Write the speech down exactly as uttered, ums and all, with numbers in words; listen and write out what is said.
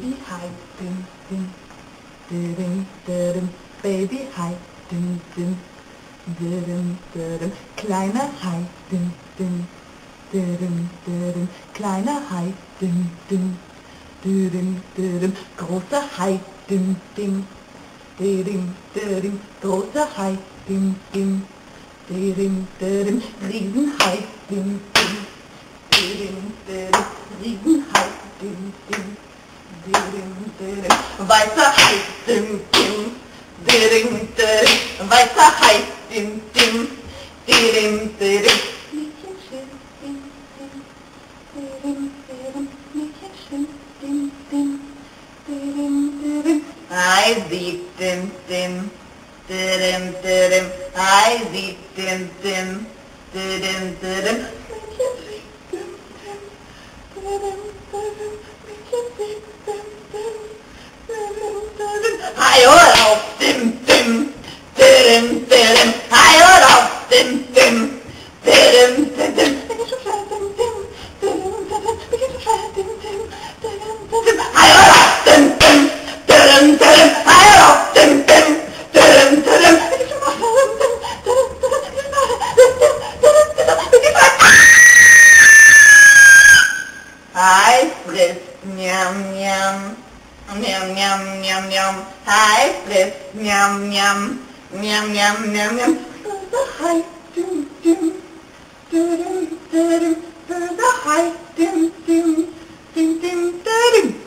Baby hi, dim dim, dim dim, Baby hi, dim dim, dim dim, kleiner Hai, dim dim, dim dim, kleiner Hai, dim dim, dim dim, großer Hai, dim dim, dim dim, großer Hai, dim dim, dim dim, Riesenhai, dim dim, dim dim, Riesenhai, dim dim, dim dim, weißer Hai, dim dim, dim dim, weißer Hai, dim dim, dim dim, Mädchenschön, dim dim, dim dim, Mädchenschön, dim dim, dim dim, Hai sieht dim dim, dim dim, Hai sieht dim dim, dim dim, Mädchen sieht dim dim, dim dim, Mädchen sieht dim dim, dim dim, Hai hör auf dim dim, dim dim, Hai hör auf dim dim, dim dim, bin ich so klein dim dim, dim dim, bin ich so klein dim dim, dim dim, Hai hör auf dim dim, dim dim, Hai hör auf dim dim, dim dim, bin ich so klein dim dim, dim dim, bin ich so Hai frisst Miam Miam, Miam Miam Miam Miam, Hai frisst Miam Miam, Miam Miam Miam Miam, böser Hai, dim dim, dim dim, böser Hai, dim dim, dim dim, dim.